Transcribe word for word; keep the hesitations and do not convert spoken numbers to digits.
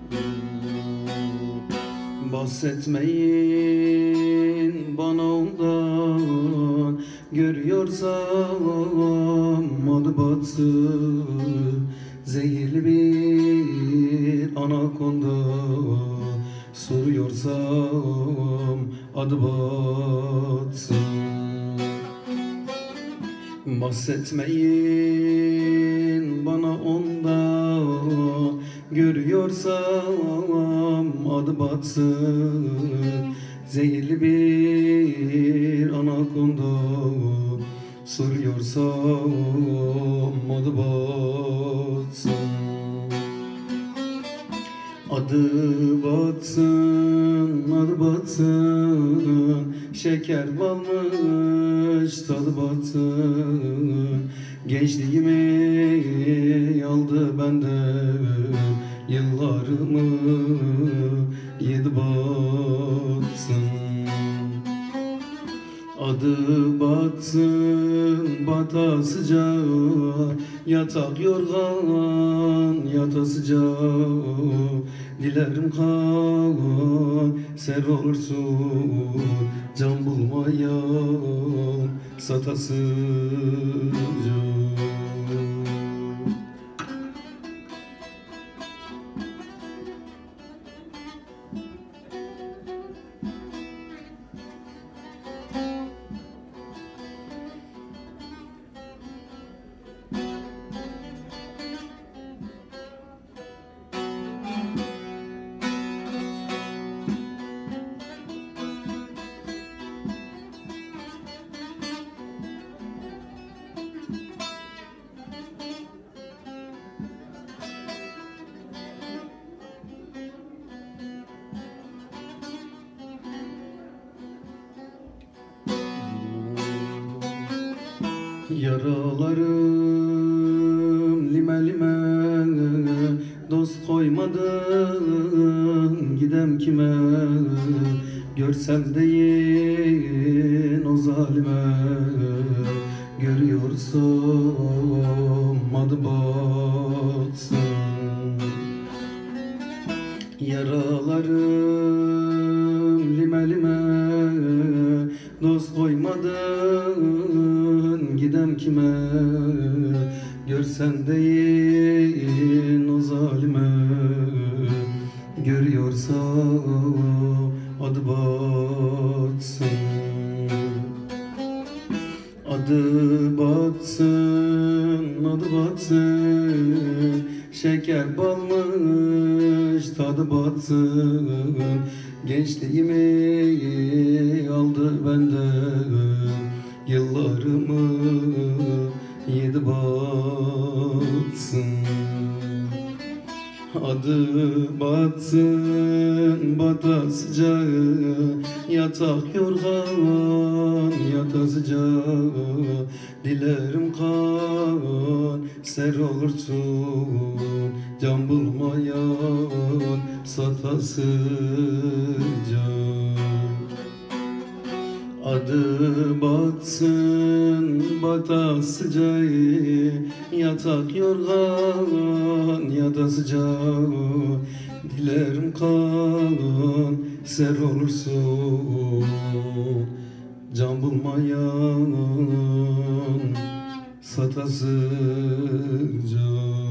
Bahsetmeyin bana ondan, görüyorsam adı batsın. Zehirli bir anakonda, soruyorsam adı batsın. Bahsetmeyin bana ondan, görüyorsam adı batsın. Zehirli bir anakonda, soruyorsam adı batsın. Adı batsın, adı batsın, şeker balmış tadı batsın. Gençliğimi aldı benden, yıllarımı yedi batsın. Adı batsın, batasıca, yatak yorgan yatasıca. Dilerim kan ser olursun, can bulmayan satasıca. Yaralarım lime lime, dost koymadın gidem kime. Görsem deyin o zalime, görüyorsam adı batsın. Yaralarım lime lime, dost koymadın gidem kime. Görsen deyin o zalime, görüyorsam adı batsın. Adı batsın, adı batsın, şeker balmış tadı batsın. Gençliğimi aldı benden, yıllarımı yedi batsın. Adı batsın, batasıca, yatak yorgan yatasıca. Dilerim kan ser olursun, can bulmayan satasıca. Adı batsın, batasıca, yatak yorgan yatasıca. Dilerim kan ser olursun, can bulmayan satasıca.